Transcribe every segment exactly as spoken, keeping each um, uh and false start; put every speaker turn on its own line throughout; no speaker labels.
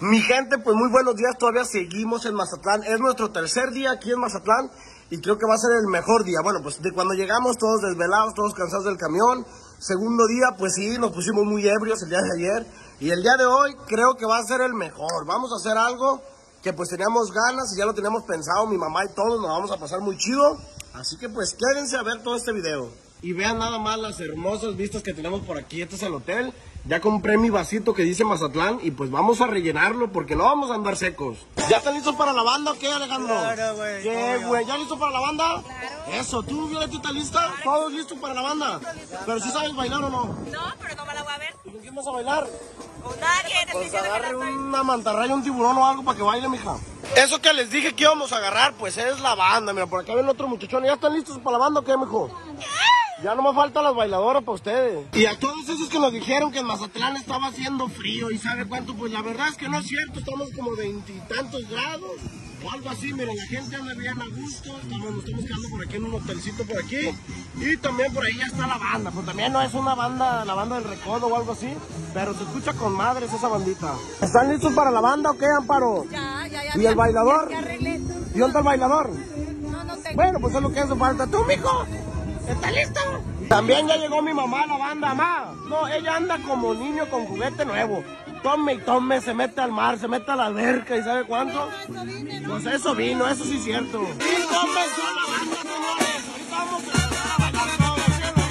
Mi gente, pues muy buenos días, todavía seguimos en Mazatlán, es nuestro tercer día aquí en Mazatlán y creo que va a ser el mejor día. Bueno, pues de cuando llegamos todos desvelados, todos cansados del camión. Segundo día, pues sí, nos pusimos muy ebrios el día de ayer y el día de hoy creo que va a ser el mejor. Vamos a hacer algo que pues teníamos ganas y ya lo teníamos pensado, mi mamá y todos, nos vamos a pasar muy chido. Así que pues quédense a ver todo este video. Y vean nada más las hermosas vistas que tenemos por aquí. Este es el hotel. Ya compré mi vasito que dice Mazatlán y pues vamos a rellenarlo porque no vamos a andar secos. ¿Ya están listos para la banda o qué, Alejandro?
Claro, güey.
¿Qué, güey? ¿Ya listo para la banda?
Claro.
Eso, ¿tú, Violeta, estás lista? ¿Todos listos para la banda? Pero si ¿sí sabes bailar o no?
No, pero no me la voy a ver.
¿Y con quién vas a bailar?
Con nadie.
Pues agarre una mantarraya, un tiburón o algo para que baile, mija. Eso que les dije que íbamos a agarrar, pues es la banda. Mira, por acá ven otro muchachón. ¿Ya están listos para la banda o qué, mijo? Ya no me faltan las bailadoras para ustedes. Y a todos esos que nos dijeron que en Mazatlán estaba haciendo frío y sabe cuánto, pues la verdad es que no es cierto, estamos como veintitantos grados o algo así. Miren, la gente anda bien a gusto, estamos, nos estamos quedando por aquí en un hotelcito por aquí y también por ahí ya está la banda, pues también no es una banda, la banda del Recodo o algo así, pero se escucha con madres esa bandita. ¿Están listos para la banda o qué, Amparo?
Ya, ya, ya.
¿Y el bailador?
Ya, ya arreglé.
¿Y dónde está el bailador?
No, no tengo.
Bueno, pues es lo que hace falta. ¿Tú, mijo? ¿Estás listo? También ya llegó mi mamá a la banda, mamá. No, ella anda como niño con juguete nuevo. Tome y tome, se mete al mar, se mete a la alberca y ¿sabe cuánto? Pues eso vino, eso sí es cierto. Y comenzó la banda, señores. Ahorita vamos a empezar a bailar todo el cielo.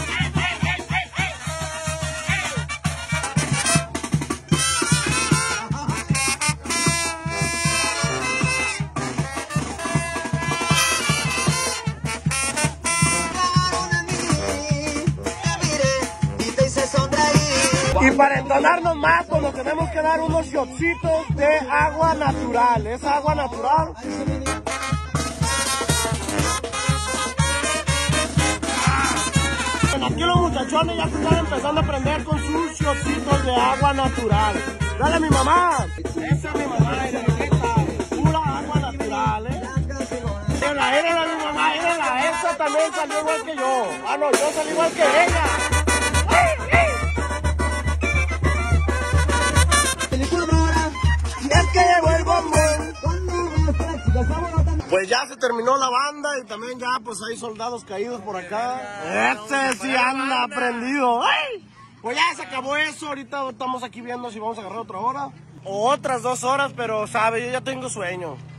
Y para entonarnos más, pues nos tenemos que dar unos shotcitos de agua natural. Es agua natural. Bueno, aquí los muchachones ya se están empezando a aprender con sus shotcitos de agua natural. Dale a mi mamá. Esa es mi mamá, era pura agua natural, ¿eh? Era, era mi mamá, era esa también salió igual que yo. Ah, no, yo salí igual que ella. Pues ya se terminó la banda y también ya pues hay soldados caídos por acá. Este sí anda prendido. ¡Ay! Pues ya se acabó eso, ahorita estamos aquí viendo si vamos a agarrar otra hora o otras dos horas, pero sabe, yo ya tengo sueño.